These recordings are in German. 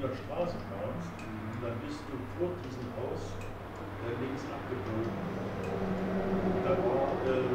Kieler Straße kamst, dann bist du vor diesem Haus links abgebogen. Da war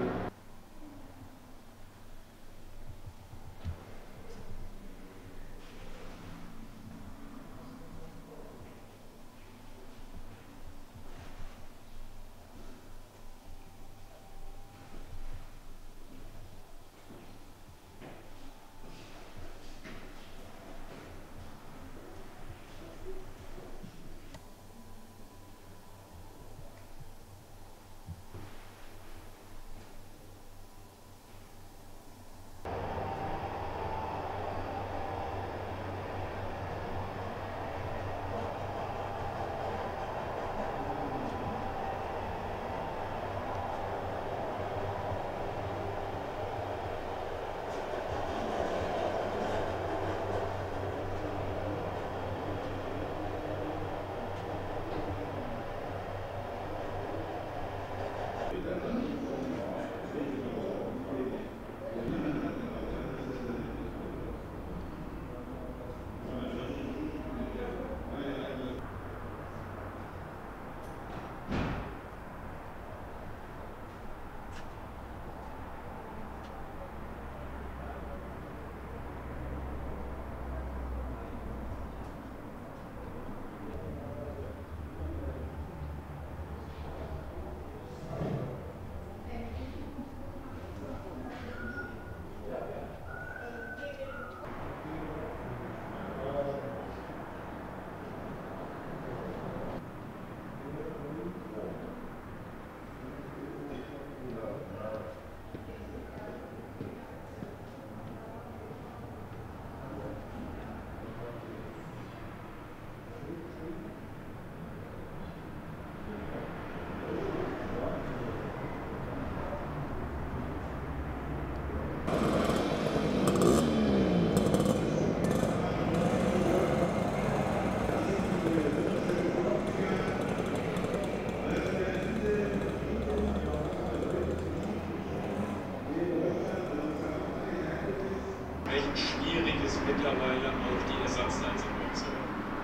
schwierig ist mittlerweile auch die Ersatzteilsituation.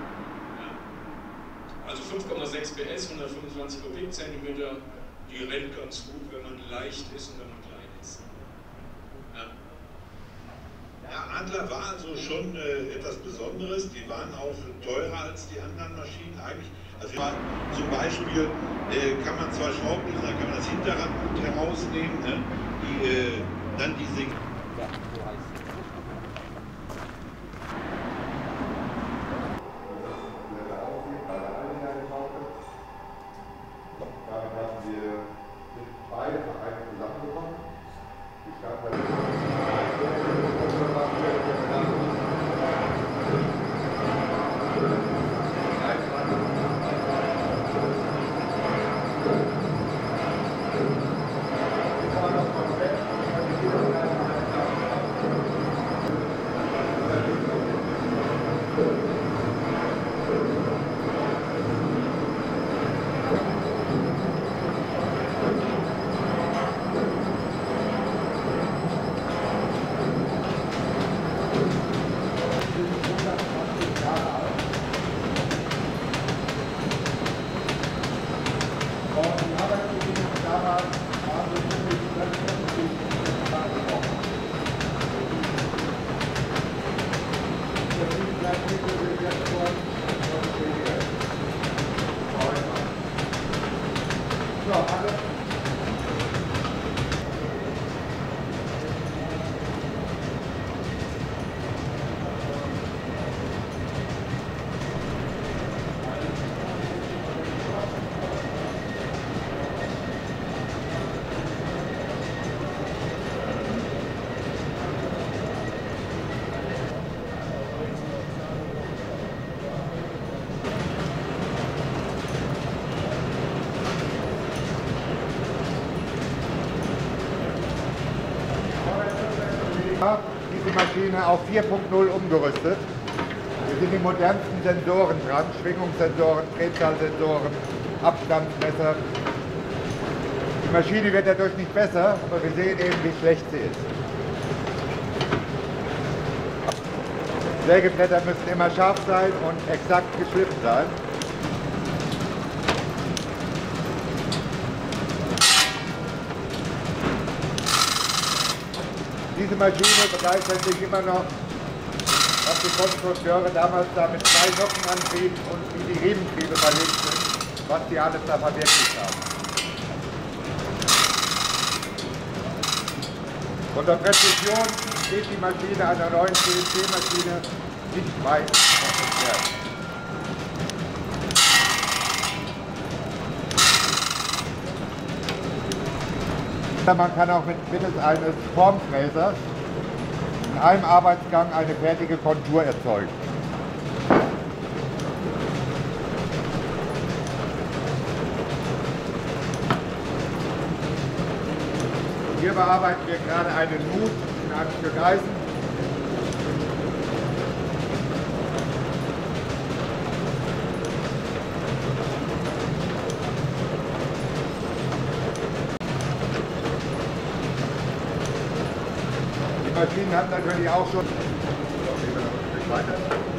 Ja. Also 5,6 PS, 125 Kubikzentimeter, die rennt ganz gut, wenn man leicht ist und wenn man klein ist. Ja. Ja, Adler war also schon etwas Besonderes. Die waren auch teurer als die anderen Maschinen eigentlich. Also zum Beispiel kann man zwar Schrauben, dann kann man das Hinterrad gut herausnehmen, ne? Dann diese diese Maschine auf 4.0 umgerüstet. Hier sind die modernsten Sensoren dran, Schwingungssensoren, Drehzahlsensoren, Abstandsmesser. Die Maschine wird dadurch nicht besser, aber wir sehen eben, wie schlecht sie ist. Sägeblätter müssen immer scharf sein und exakt geschliffen sein. Diese Maschine begeistert sich immer noch, was die Konstrukteure damals da mit 2 Nockenantrieb und wie die Riementriebe verlegt sind, was die alles da verwirklicht haben. Von der Präzision steht die Maschine einer neuen CNC-Maschine nicht weit entfernt. Man kann auch mittels eines Formfräsers in einem Arbeitsgang eine fertige Kontur erzeugen. Hier bearbeiten wir gerade einen Hut in einem Stück Eisen. Die Maschinen haben natürlich auch schon...